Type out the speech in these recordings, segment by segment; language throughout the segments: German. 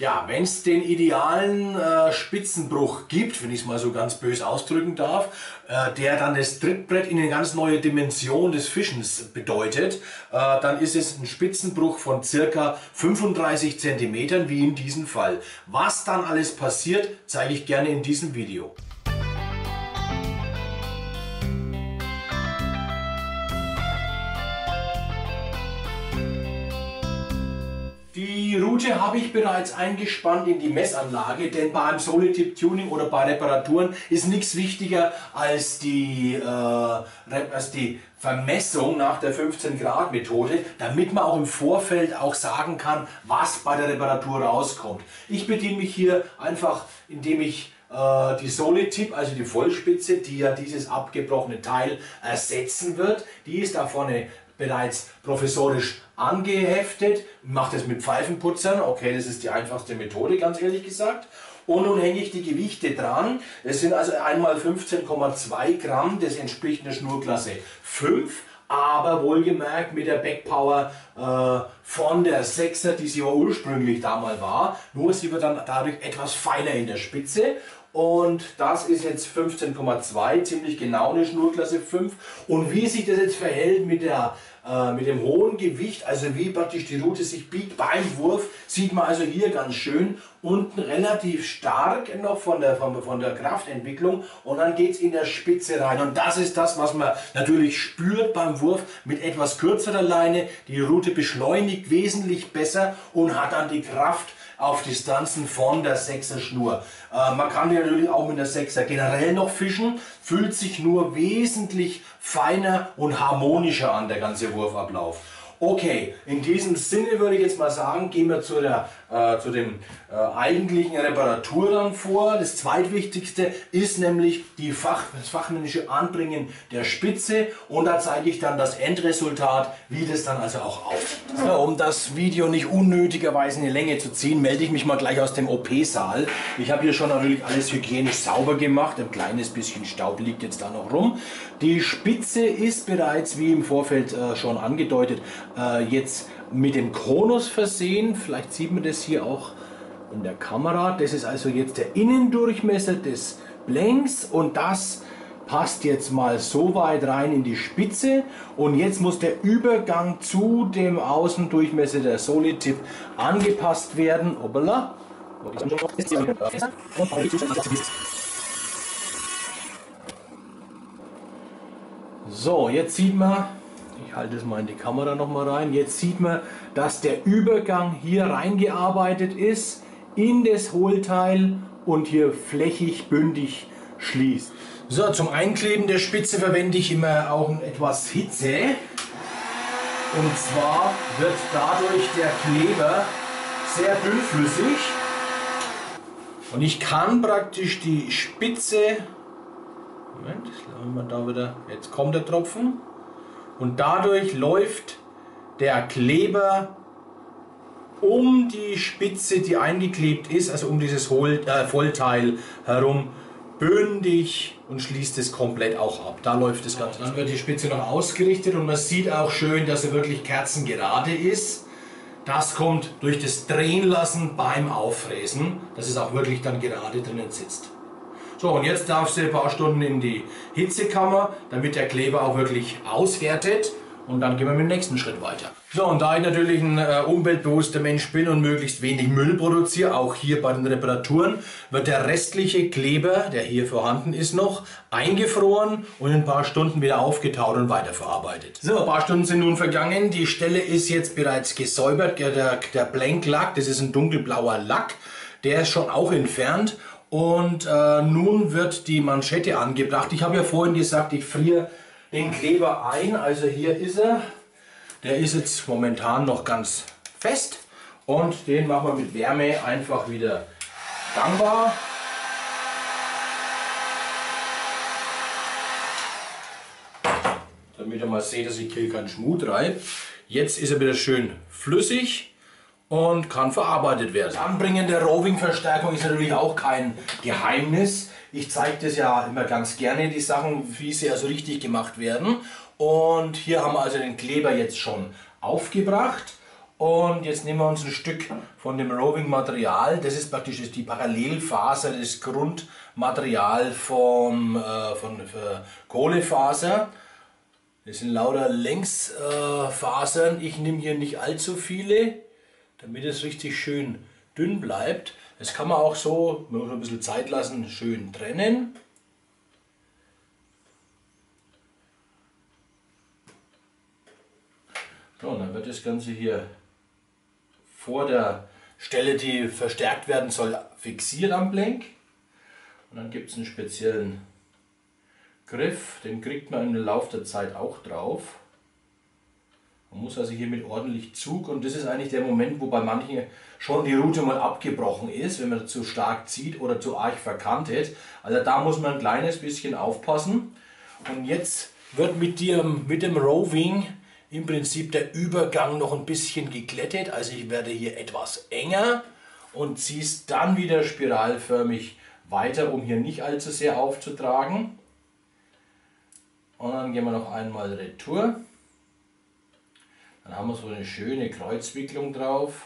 Ja, wenn es den idealen Spitzenbruch gibt, wenn ich es mal so ganz böse ausdrücken darf, der dann das Trittbrett in eine ganz neue Dimension des Fischens bedeutet, dann ist es ein Spitzenbruch von circa 35 cm, wie in diesem Fall. Was dann alles passiert, zeige ich gerne in diesem Video. Die Rute habe ich bereits eingespannt in die Messanlage, denn beim Solitip Tuning oder bei Reparaturen ist nichts wichtiger als die Vermessung nach der 15-Grad-Methode, damit man auch im Vorfeld auch sagen kann, was bei der Reparatur rauskommt. Ich bediene mich hier einfach, indem ich die Solitip, also die Vollspitze, die ja dieses abgebrochene Teil ersetzen wird, die ist da vorne bereits professorisch angeheftet. Ich mache das mit Pfeifenputzern. Okay, das ist die einfachste Methode, ganz ehrlich gesagt. Und nun hänge ich die Gewichte dran. Es sind also einmal 15,2 Gramm, das entspricht einer Schnurklasse 5. Aber wohlgemerkt mit der Backpower von der 6er, die sie ja ursprünglich damals war. Nur sie wird dann dadurch etwas feiner in der Spitze. Und das ist jetzt 15,2, ziemlich genau eine Schnurklasse 5. Und wie sich das jetzt verhält mit dem hohen Gewicht, also wie praktisch die Rute sich biegt beim Wurf, sieht man also hier ganz schön. Unten relativ stark noch von der Kraftentwicklung und dann geht es in der Spitze rein. Und das ist das, was man natürlich spürt beim Wurf mit etwas kürzerer Leine. Die Rute beschleunigt wesentlich besser und hat dann die Kraft auf Distanzen von der 6er Schnur. Man kann die natürlich auch mit der 6er generell noch fischen, fühlt sich nur wesentlich feiner und harmonischer an, der ganze Wurfablauf. Okay, in diesem Sinne würde ich jetzt mal sagen, gehen wir zu dem eigentlichen Reparatur dann vor. Das zweitwichtigste ist nämlich das fachmännische Anbringen der Spitze und da zeige ich dann das Endresultat, wie das dann also auch aussieht. Ja, um das Video nicht unnötigerweise in die Länge zu ziehen, melde ich mich mal gleich aus dem OP-Saal. Ich habe hier schon natürlich alles hygienisch sauber gemacht, ein kleines bisschen Staub liegt jetzt da noch rum. Die Spitze ist bereits, wie im Vorfeld schon angedeutet, jetzt mit dem Konus versehen. Vielleicht sieht man das hier auch in der Kamera. Das ist also jetzt der Innendurchmesser des Blanks und das passt jetzt mal so weit rein in die Spitze. Und jetzt muss der Übergang zu dem Außendurchmesser der Solitip angepasst werden. Hoppala. So, jetzt sieht man, ich halte es mal in die Kamera noch mal rein, jetzt sieht man, dass der Übergang hier reingearbeitet ist in das Hohlteil und hier flächig bündig schließt. So, zum Einkleben der Spitze verwende ich immer auch etwas Hitze. Und zwar wird dadurch der Kleber sehr dünnflüssig. Und ich kann praktisch die Spitze, Moment, lassen wir da wieder, jetzt kommt der Tropfen. Und dadurch läuft der Kleber um die Spitze, die eingeklebt ist, also um dieses Vollteil herum, bündig und schließt es komplett auch ab. Da läuft das Ganze. Dann wird die Spitze noch ausgerichtet und man sieht auch schön, dass sie wirklich kerzengerade ist. Das kommt durch das Drehen lassen beim Auffräsen, dass es auch wirklich dann gerade drinnen sitzt. So, und jetzt darf sie ein paar Stunden in die Hitzekammer, damit der Kleber auch wirklich aushärtet. Und dann gehen wir mit dem nächsten Schritt weiter. So, und da ich natürlich ein umweltbewusster Mensch bin und möglichst wenig Müll produziere, auch hier bei den Reparaturen, wird der restliche Kleber, der hier vorhanden ist, noch eingefroren und in ein paar Stunden wieder aufgetaut und weiterverarbeitet. So, ein paar Stunden sind nun vergangen. Die Stelle ist jetzt bereits gesäubert. Der Blank Lack, das ist ein dunkelblauer Lack, der ist schon auch entfernt. Und nun wird die Manschette angebracht. Ich habe ja vorhin gesagt, ich friere den Kleber ein. Also hier ist er. Der ist jetzt momentan noch ganz fest. Und den machen wir mit Wärme einfach wieder gangbar. Damit ihr mal seht, dass ich hier keinen Schmut treibe. Jetzt ist er wieder schön flüssig und kann verarbeitet werden. Das Anbringen der Roving-Verstärkung ist natürlich auch kein Geheimnis. Ich zeige das ja immer ganz gerne, die Sachen, wie sie also richtig gemacht werden. Und hier haben wir also den Kleber jetzt schon aufgebracht. Und jetzt nehmen wir uns ein Stück von dem Roving-Material. Das ist praktisch die Parallelfaser, das Grundmaterial von Kohlefaser. Das sind lauter Längsfasern. Ich nehme hier nicht allzu viele, damit es richtig schön dünn bleibt. Das kann man auch so, man muss ein bisschen Zeit lassen, schön trennen. So, und dann wird das Ganze hier vor der Stelle, die verstärkt werden soll, fixiert am Blenk. Und dann gibt es einen speziellen Griff, den kriegt man im Laufe der Zeit auch drauf. Man muss also hier mit ordentlich Zug, und das ist eigentlich der Moment, wo bei manchen schon die Rute mal abgebrochen ist, wenn man zu stark zieht oder zu arg verkantet. Also da muss man ein kleines bisschen aufpassen. Und jetzt wird mit dem Roving im Prinzip der Übergang noch ein bisschen geglättet. Also ich werde hier etwas enger und ziehe es dann wieder spiralförmig weiter, um hier nicht allzu sehr aufzutragen. Und dann gehen wir noch einmal Retour. Dann haben wir so eine schöne Kreuzwicklung drauf.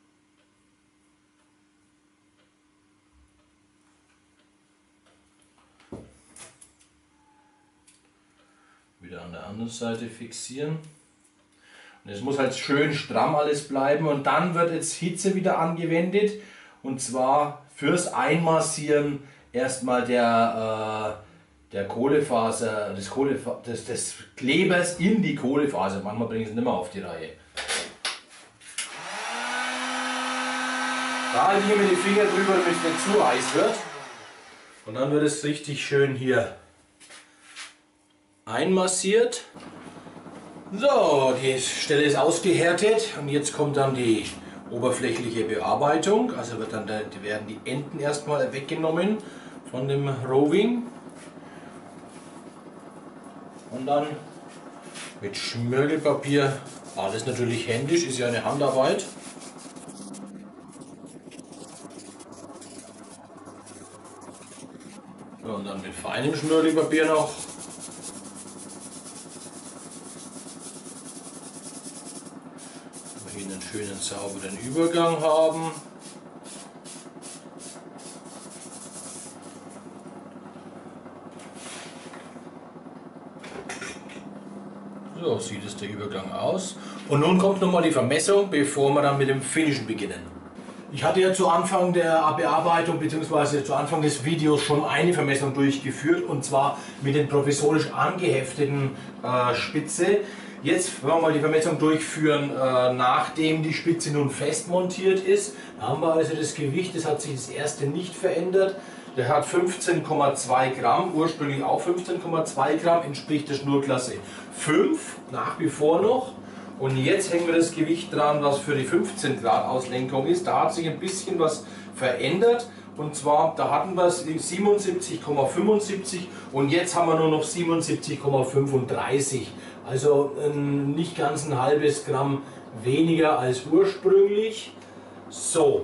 Wieder an der anderen Seite fixieren. Und es muss halt schön stramm alles bleiben, und dann wird jetzt Hitze wieder angewendet, und zwar fürs Einmassieren erstmal der Kohlefaser, des Klebers in die Kohlefaser. Manchmal bringen sie es nicht mehr auf die Reihe. Da halte ich mir die Finger drüber, damit es nicht zu heiß wird. Und dann wird es richtig schön hier einmassiert. So, die Stelle ist ausgehärtet und jetzt kommt dann die oberflächliche Bearbeitung. Also werden die Enden erstmal weggenommen von dem Roving. Und dann mit Schmirgelpapier, alles natürlich händisch, ist ja eine Handarbeit. So, und dann mit feinem Schmirgelpapier noch. Damit wir einen schönen sauberen Übergang haben. So sieht es der Übergang aus. Und nun kommt nochmal die Vermessung, bevor wir dann mit dem Finishen beginnen. Ich hatte ja zu Anfang der Bearbeitung bzw. zu Anfang des Videos schon eine Vermessung durchgeführt, und zwar mit den provisorisch angehefteten Spitze. Jetzt werden wir mal die Vermessung durchführen, nachdem die Spitze nun fest montiert ist. Da haben wir also das Gewicht, das hat sich das erste nicht verändert. Der hat 15,2 Gramm, ursprünglich auch 15,2 Gramm, entspricht der Schnurklasse 5, nach wie vor noch. Und jetzt hängen wir das Gewicht dran, was für die 15 Grad Auslenkung ist. Da hat sich ein bisschen was verändert. Und zwar, da hatten wir 77,75 und jetzt haben wir nur noch 77,35. Also nicht ganz ein halbes Gramm weniger als ursprünglich. So.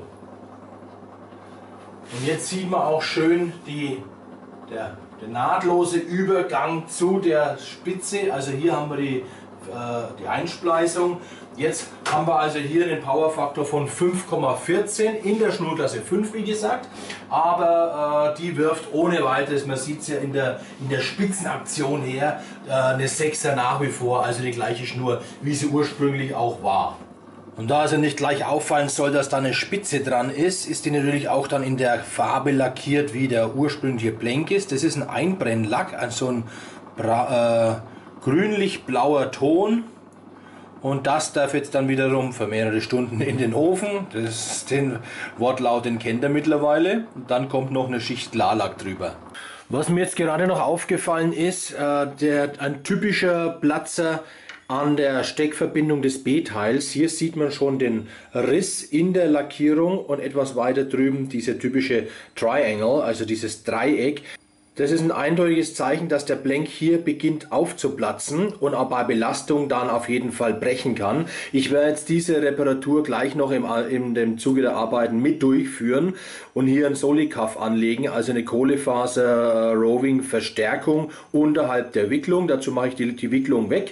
Und jetzt sieht man auch schön der nahtlose Übergang zu der Spitze. Also hier haben wir die Einspleisung. Jetzt haben wir also hier einen Powerfaktor von 5,14 in der Schnurklasse 5, wie gesagt. Aber die wirft ohne weiteres, man sieht es ja in der Spitzenaktion her, eine 6er nach wie vor, also die gleiche Schnur, wie sie ursprünglich auch war. Und da also nicht gleich auffallen soll, dass da eine Spitze dran ist, ist die natürlich auch dann in der Farbe lackiert, wie der ursprüngliche Blenk ist. Das ist ein Einbrennlack, also ein grünlich-blauer Ton. Und das darf jetzt dann wiederum für mehrere Stunden in den Ofen. Den Wortlaut, den kennt ihr mittlerweile. Und dann kommt noch eine Schicht Klarlack drüber. Was mir jetzt gerade noch aufgefallen ist, ein typischer Platzer an der Steckverbindung des B-Teils. Hier sieht man schon den Riss in der Lackierung und etwas weiter drüben diese typische Triangle, also dieses Dreieck. Das ist ein eindeutiges Zeichen, dass der Blenk hier beginnt aufzuplatzen und auch bei Belastung dann auf jeden Fall brechen kann. Ich werde jetzt diese Reparatur gleich noch in dem Zuge der Arbeiten mit durchführen und hier ein Solicuff anlegen, also eine Kohlefaser Roving Verstärkung unterhalb der Wicklung. Dazu mache ich die Wicklung weg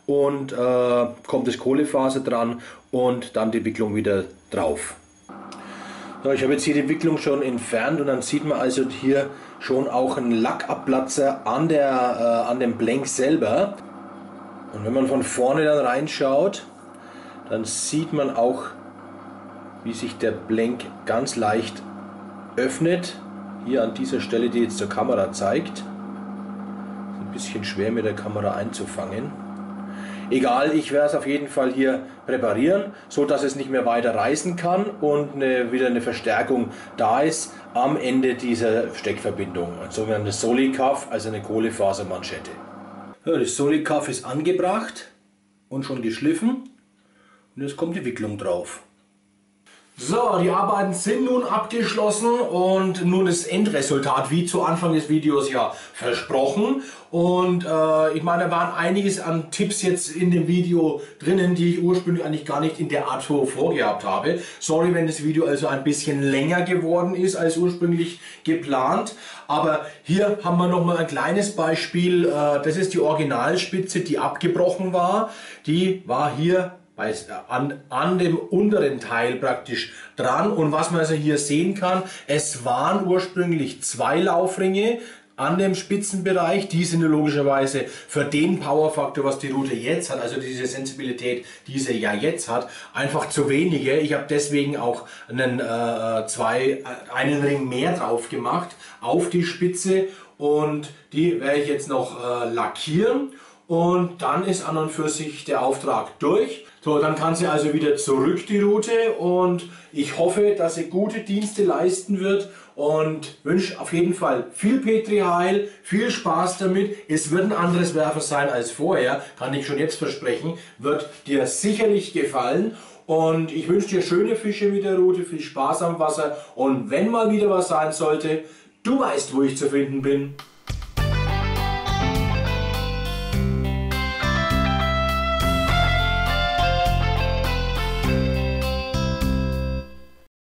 und kommt das Kohlefaser dran und dann die Wicklung wieder drauf. So, ich habe jetzt hier die Wicklung schon entfernt und dann sieht man also hier schon auch einen Lackabplatzer an dem Blank selber. Und wenn man von vorne dann reinschaut, dann sieht man auch, wie sich der Blank ganz leicht öffnet. Hier an dieser Stelle, die jetzt zur Kamera zeigt. Ist ein bisschen schwer mit der Kamera einzufangen. Egal, ich werde es auf jeden Fall hier präparieren, so dass es nicht mehr weiter reißen kann und wieder eine Verstärkung da ist am Ende dieser Steckverbindung. Ein sogenanntes Soli-Cuff, also eine Kohlefasermanschette. Ja, das Soli-Cuff ist angebracht und schon geschliffen und jetzt kommt die Wicklung drauf. So, die Arbeiten sind nun abgeschlossen und nun das Endresultat, wie zu Anfang des Videos ja versprochen. Und ich meine, da waren einiges an Tipps jetzt in dem Video drinnen, die ich ursprünglich eigentlich gar nicht in der Art so vorgehabt habe. Sorry, wenn das Video also ein bisschen länger geworden ist als ursprünglich geplant. Aber hier haben wir nochmal ein kleines Beispiel. Das ist die Originalspitze, die abgebrochen war. Die war hier an dem unteren Teil praktisch dran, und was man also hier sehen kann, es waren ursprünglich 2 Laufringe an dem Spitzenbereich. Die sind logischerweise für den Powerfaktor, was die Rute jetzt hat, also diese Sensibilität, die sie ja jetzt hat, einfach zu wenige. Ich habe deswegen auch einen Ring mehr drauf gemacht auf die Spitze, und die werde ich jetzt noch lackieren. Und dann ist an und für sich der Auftrag durch. So, dann kann sie also wieder zurück, die Rute, und ich hoffe, dass sie gute Dienste leisten wird und wünsche auf jeden Fall viel Petri Heil, viel Spaß damit. Es wird ein anderes Werfen sein als vorher, kann ich schon jetzt versprechen, wird dir sicherlich gefallen, und ich wünsche dir schöne Fische mit der Rute, viel Spaß am Wasser, und wenn mal wieder was sein sollte, du weißt, wo ich zu finden bin.